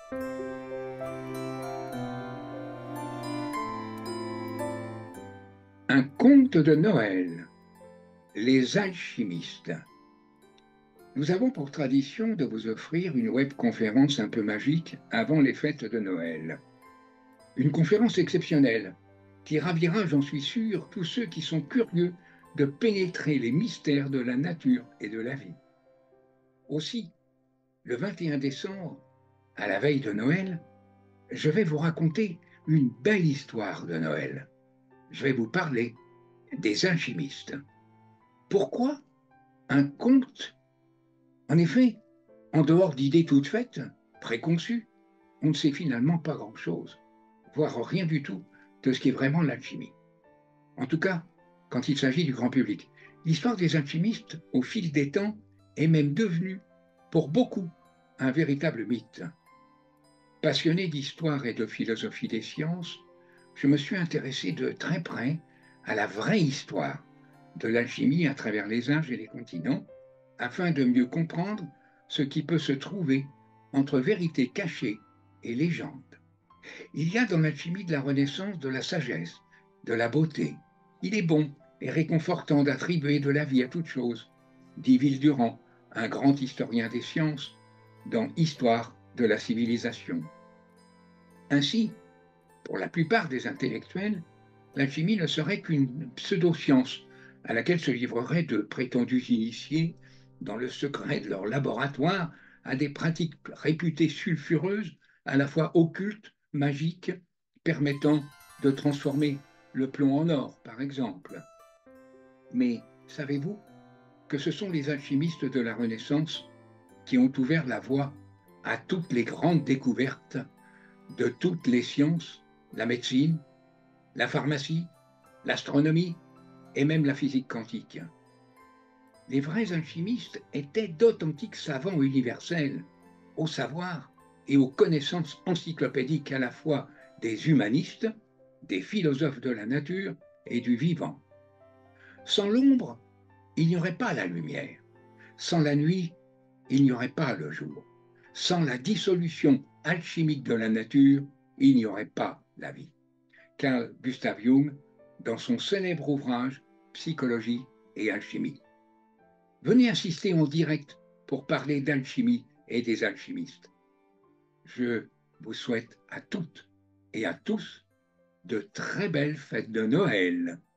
Un conte de Noël, les alchimistes. Nous avons pour tradition de vous offrir une webconférence un peu magique avant les fêtes de Noël. Une conférence exceptionnelle qui ravira, j'en suis sûr, tous ceux qui sont curieux de pénétrer les mystères de la nature et de la vie. Aussi, le 21 décembre, à la veille de Noël, je vais vous raconter une belle histoire de Noël. Je vais vous parler des alchimistes. Pourquoi un conte? En effet, en dehors d'idées toutes faites, préconçues, on ne sait finalement pas grand-chose, voire rien du tout de ce qu'est vraiment l'alchimie. En tout cas, quand il s'agit du grand public. L'histoire des alchimistes, au fil des temps, est même devenue, pour beaucoup, un véritable mythe. Passionné d'histoire et de philosophie des sciences, je me suis intéressé de très près à la vraie histoire de l'alchimie à travers les âges et les continents, afin de mieux comprendre ce qui peut se trouver entre vérité cachée et légende. Il y a dans l'alchimie de la Renaissance de la sagesse, de la beauté. Il est bon et réconfortant d'attribuer de la vie à toute chose, dit Villeturand, un grand historien des sciences, dans Histoire de la civilisation. Ainsi, pour la plupart des intellectuels, l'alchimie ne serait qu'une pseudo-science à laquelle se livreraient de prétendus initiés dans le secret de leur laboratoire à des pratiques réputées sulfureuses, à la fois occultes, magiques, permettant de transformer le plomb en or, par exemple. Mais savez-vous que ce sont les alchimistes de la Renaissance qui ont ouvert la voie à toutes les grandes découvertes de toutes les sciences, la médecine, la pharmacie, l'astronomie et même la physique quantique. Les vrais alchimistes étaient d'authentiques savants universels, au savoir et aux connaissances encyclopédiques à la fois des humanistes, des philosophes de la nature et du vivant. Sans l'ombre, il n'y aurait pas la lumière. Sans la nuit, il n'y aurait pas le jour. Sans la dissolution alchimique de la nature, il n'y aurait pas la vie. Carl Gustav Jung, dans son célèbre ouvrage Psychologie et alchimie. Venez assister en direct pour parler d'alchimie et des alchimistes. Je vous souhaite à toutes et à tous de très belles fêtes de Noël.